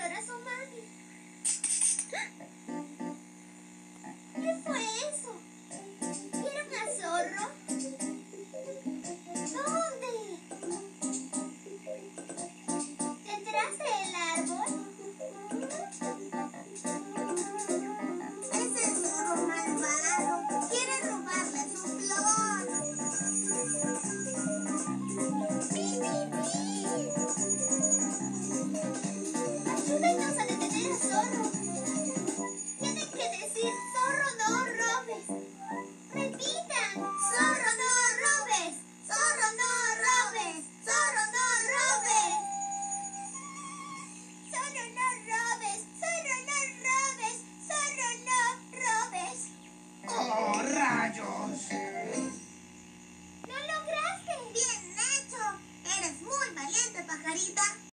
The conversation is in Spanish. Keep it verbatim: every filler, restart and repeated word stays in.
a su mami. ¿Qué fue eso? ¿Vieron al zorro? ¿Dónde? ¿Detrás del árbol? Ese zorro malvado quiere robarle su flor. ¡Pi, pi, pi! Ayúdenos a detener al zorro. Tienen que decir, zorro, no robes. Repitan, zorro, no robes. Zorro, no robes. Zorro, no robes. Zorro, no robes. Zorro, no robes. Zorro, no robes. ¡Oh, rayos! ¡Lo lograste! ¡Bien hecho! ¡Eres muy valiente, pajarita!